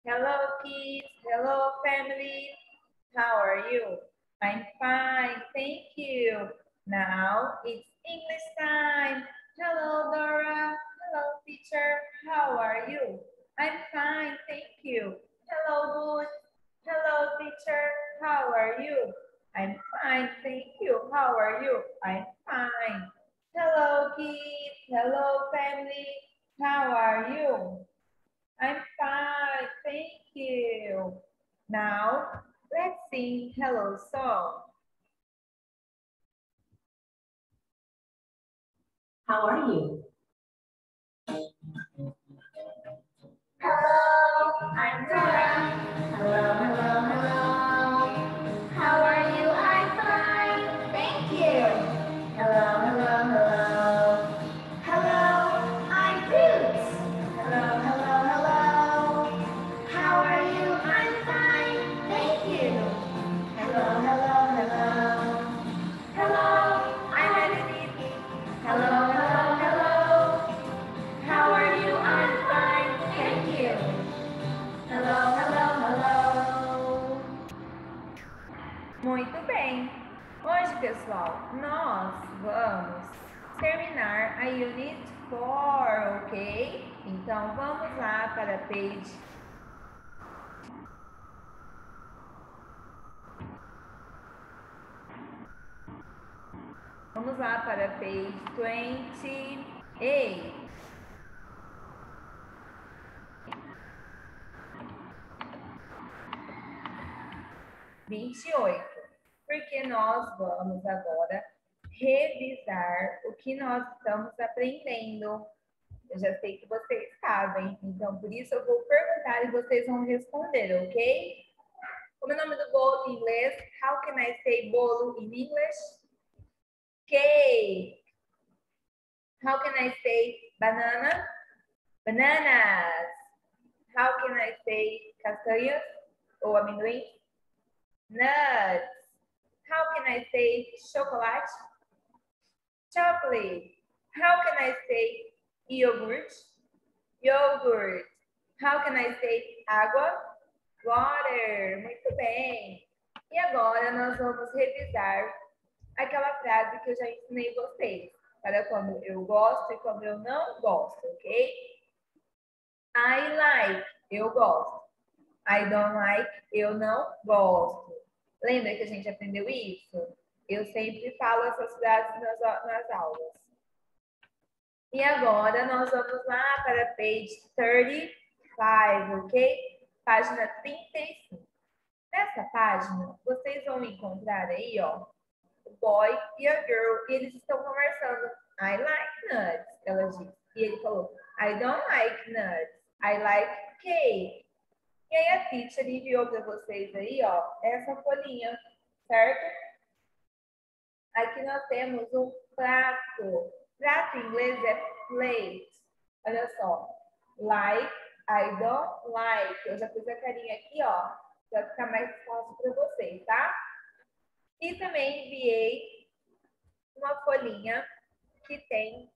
Hello, kids. Hello, family. How are you? I'm fine, thank you. Now it's English time. Hello, Dora. Hello, teacher. How are you? I'm fine, thank you. Hello, Booth. Hello, teacher. How are you? I'm fine, thank you. How are you? I'm fine. Hello, kids. Hello, family. How are you? I'm fine, thank you. Now, let's sing hello song. How are you? Hello, I'm Dora. Hello, hello, hello. How are you? I'm fine, thank you. Hello, hello, hello. Hello, I'm Boots. Hello, hello, hello. How are you? I'm fine, thank you. Hello, hello, hello. Hello, I'm Melody. Hello, hello, hello. How are you? I'm fine, thank you. Hello, hello, hello. Muito bem. Hoje, pessoal, nós vamos terminar a Unit 4, ok? Então, vamos lá para a page. Vamos lá para a page 28. Porque nós vamos agora revisar o que nós estamos aprendendo. Eu já sei que vocês sabem, então por isso eu vou perguntar e vocês vão responder, ok? Como é o nome do bolo em inglês? How can I say bolo in English? Cake. How can I say banana? Bananas. How can I say castanhas ou amendoim? Nuts. How can I say chocolate? Chocolate. How can I say yogurt? Yogurt. How can I say água? Water. Muito bem. E agora nós vamos revisar aquela frase que eu já ensinei vocês. Para quando eu gosto e quando eu não gosto, ok? I like, eu gosto. I don't like, eu não gosto. Lembra que a gente aprendeu isso? Eu sempre falo essas frases nas aulas. E agora nós vamos lá para a page 35, ok? Página 35. Nessa página, vocês vão encontrar aí, ó, o boy e a girl, e eles estão conversando. I like nuts, ela disse. E ele falou, I don't like nuts, I like cake. E aí a teacher enviou para vocês aí, ó, essa folhinha, certo? Aqui nós temos um prato. Prato em inglês é plate. Olha só. Like, I don't like. Eu já pus a carinha aqui, ó, para ficar mais fácil para vocês, tá? E também enviei uma folhinha que tem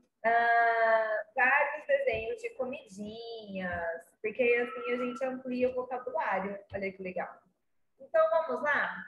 vários desenhos de comidinhas, porque assim a gente amplia o vocabulário. Olha que legal. Então, vamos lá?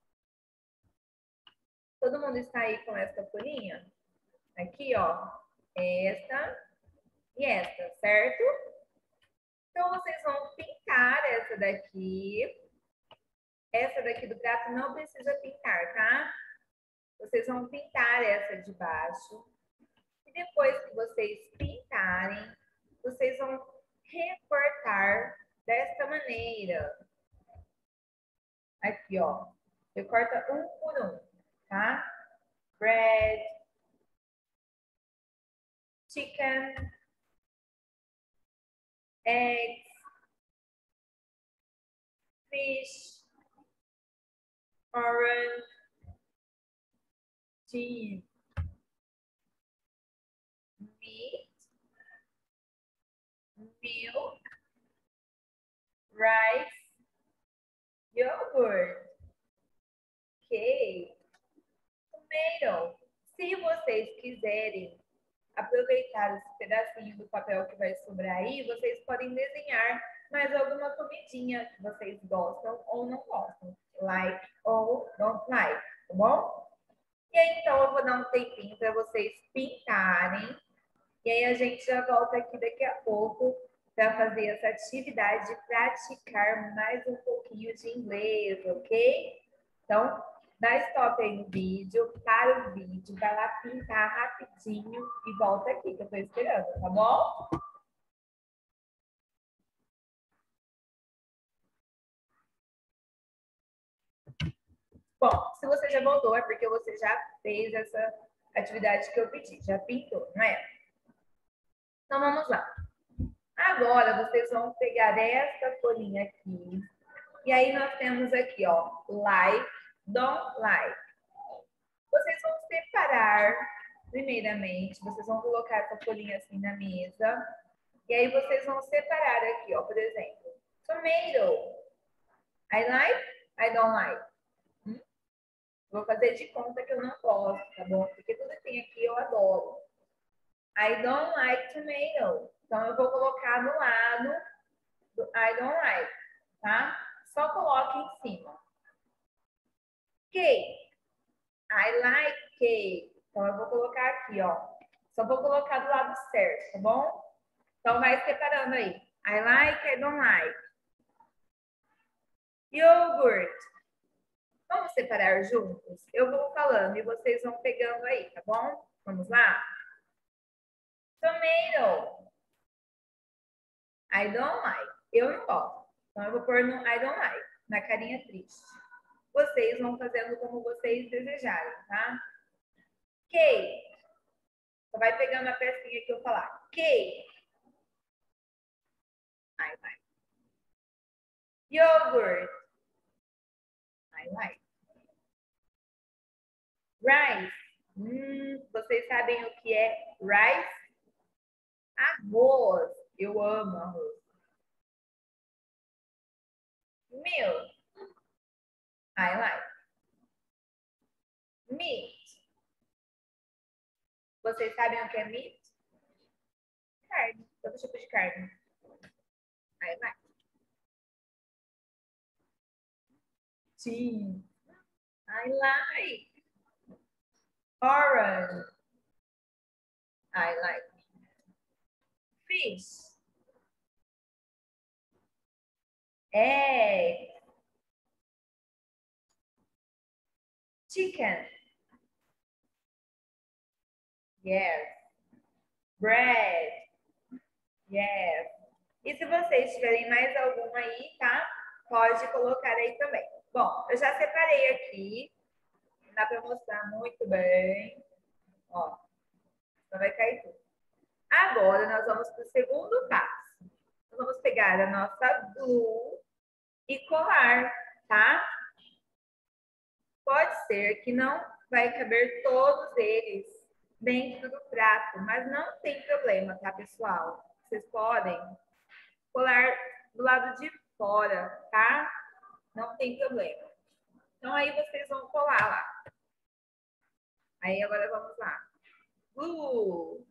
Todo mundo está aí com essa folhinha? Aqui, ó. Esta e esta, certo? Então, vocês vão pintar essa daqui. Essa daqui do prato não precisa pintar, tá? Vocês vão pintar essa de baixo. E depois que vocês pintarem, vocês vão recortar desta maneira. Aqui, ó. Recorta um por um, tá? Bread, chicken, eggs, fish, orange, cheese, meat, milk, rice, yogurt, cake, tomato. Se vocês quiserem aproveitar esse pedacinho do papel que vai sobrar aí, vocês podem desenhar mais alguma comidinha que vocês gostam ou não gostam. Like ou don't like, tá bom? E aí, então, eu vou dar um tempinho para vocês pintarem. E aí, a gente já volta aqui daqui a pouco para fazer essa atividade de praticar mais um pouquinho de inglês, ok? Então, dá stop aí no vídeo, para o vídeo, vai lá pintar rapidinho e volta aqui, que eu tô esperando, tá bom? Bom, se você já voltou, é porque você já fez essa atividade que eu pedi, já pintou, não é? Então, vamos lá. Agora, vocês vão pegar essa folhinha aqui. E aí, nós temos aqui, ó, like, don't like. Vocês vão separar, primeiramente, vocês vão colocar essa folhinha assim na mesa. E aí, vocês vão separar aqui, ó, por exemplo, tomato. I like, I don't like. Vou fazer de conta que eu não gosto, tá bom? Porque tudo que tem aqui eu adoro. I don't like tomato. Então, eu vou colocar no lado do I don't like, tá? Só coloque em cima. Cake. I like cake. Então, eu vou colocar aqui, ó. Só vou colocar do lado certo, tá bom? Então, vai separando aí. I like, I don't like. Yogurt. Vamos separar juntos? Eu vou falando e vocês vão pegando aí, tá bom? Vamos lá? Tomato. I don't like. Eu não gosto. Então, eu vou pôr no I don't like, na carinha triste. Vocês vão fazendo como vocês desejarem, tá? Cake. Só vai pegando a pecinha que eu falar. Cake. I like. Yogurt. I like. Rice. Vocês sabem o que é rice? Arroz. Eu amo arroz. Milk. I like. Meat. Vocês sabem o que é meat? Carne. Todo tipo de carne. I like. Cheese. I like. Orange. I like. Fish. Egg. Chicken. Yes. Bread. Yes. E se vocês tiverem mais algum aí, tá? Pode colocar aí também. Bom, eu já separei aqui. Dá para mostrar muito bem. Ó, não vai cair tudo. Agora, nós vamos para o segundo passo. Nós vamos pegar a nossa glue e colar, tá? Pode ser que não vai caber todos eles dentro do prato, mas não tem problema, tá, pessoal? Vocês podem colar do lado de fora, tá? Não tem problema. Então, aí vocês vão colar lá. Aí, agora vamos lá. Glue.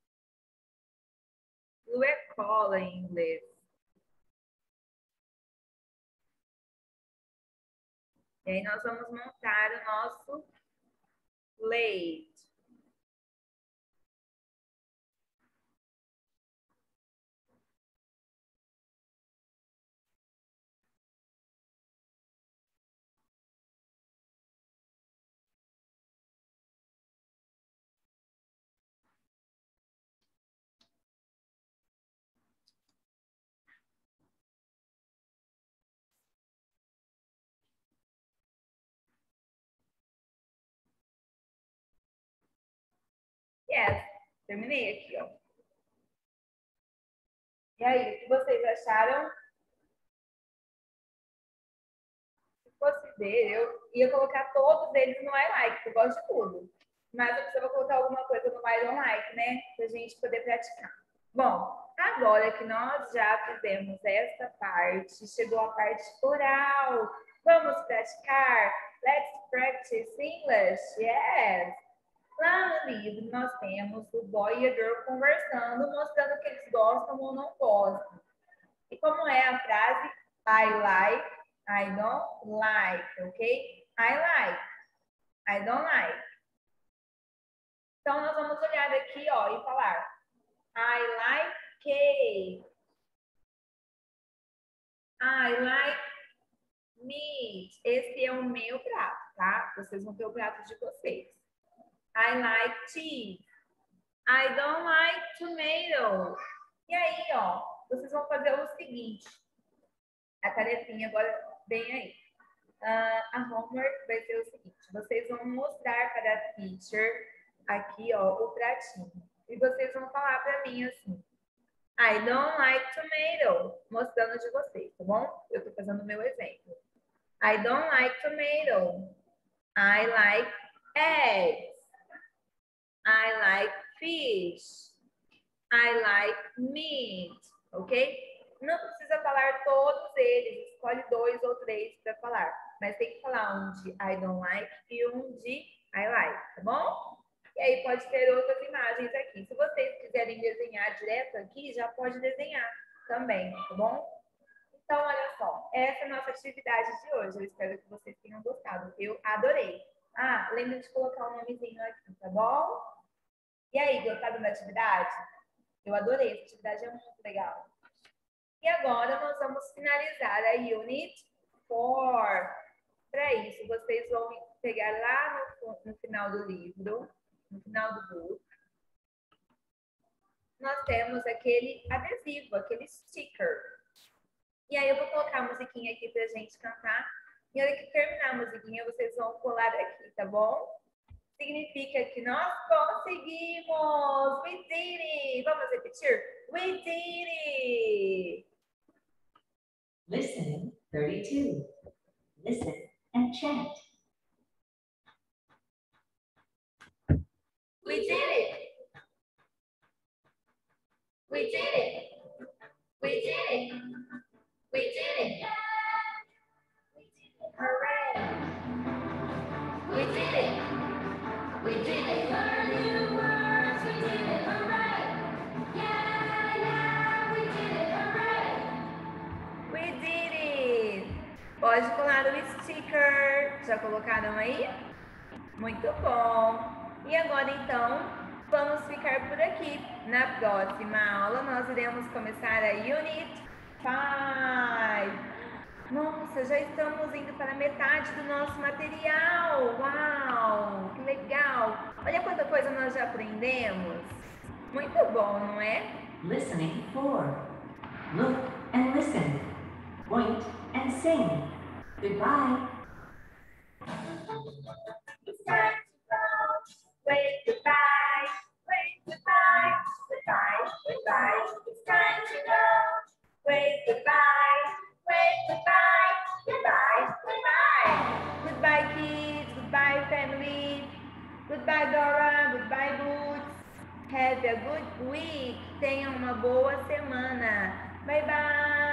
Glue é cola em inglês. E aí, nós vamos montar o nosso plate. Yes, terminei aqui, ó. E aí, o que vocês acharam? Se fosse ver, eu ia colocar todos eles no I like, eu gosto de tudo. Mas eu precisava colocar alguma coisa no I don't like, né? Pra gente poder praticar. Bom, agora que nós já fizemos essa parte, chegou a parte oral. Vamos praticar? Let's practice English. Yes! Lá no livro nós temos o boy e a girl conversando, mostrando o que eles gostam ou não gostam. E como é a frase I like, I don't like, ok? I like, I don't like. Então, nós vamos olhar aqui, ó, e falar I like cake. I like meat. Esse é o meu prato, tá? Vocês vão ter o prato de vocês. I like cheese. I don't like tomato. E aí, ó, vocês vão fazer o seguinte. A tarefinha agora vem aí. A homework vai ser o seguinte. Vocês vão mostrar para a teacher aqui, ó, o pratinho. E vocês vão falar para mim assim. I don't like tomato. Mostrando de vocês, tá bom? Eu tô fazendo o meu exemplo. I don't like tomato. I like eggs. I like fish. I like meat. Ok? Não precisa falar todos eles. Escolhe 2 ou 3 para falar. Mas tem que falar um de I don't like e um de I like, tá bom? E aí pode ter outras imagens aqui. Se vocês quiserem desenhar direto aqui, já pode desenhar também, tá bom? Então, olha só. Essa é a nossa atividade de hoje. Eu espero que vocês tenham gostado. Eu adorei. Ah, lembra de colocar o nomezinho aqui, tá bom? E aí, gostaram da atividade? Eu adorei. Essa atividade é muito legal. E agora nós vamos finalizar a Unit 4. Para isso, vocês vão pegar lá no final do livro, no final do book. Nós temos aquele adesivo, aquele sticker. E aí eu vou colocar a musiquinha aqui pra gente cantar. E a hora que terminar a musiquinha, vocês vão colar aqui, tá bom? Significa que nós conseguimos! We did it! Vamos repetir? We did it! Listening 32. Listen and chant. We did it! We did it! We did it! We did it! Hooray! We did it! We did it! Learn new words! We did it! Hooray! Yeah, yeah! We did it! Hooray! We did it! Pode colar o sticker. Já colocaram aí? Muito bom! E agora, então, vamos ficar por aqui. Na próxima aula, nós iremos começar a Unit 5. Nossa, já estamos indo para a metade do nosso material. Uau, que legal. Olha quanta coisa nós já aprendemos. Muito bom, não é? Listening 4. Look and listen. Point and sing. Goodbye. It's time to go. Wait, goodbye. Wait, goodbye. Goodbye, goodbye. It's time to go. Wait, goodbye. Wait, goodbye. Goodbye, goodbye. Goodbye, kids. Goodbye, family. Goodbye, Dora. Goodbye, Boots. Have a good week. Tenham uma boa semana. Bye, bye.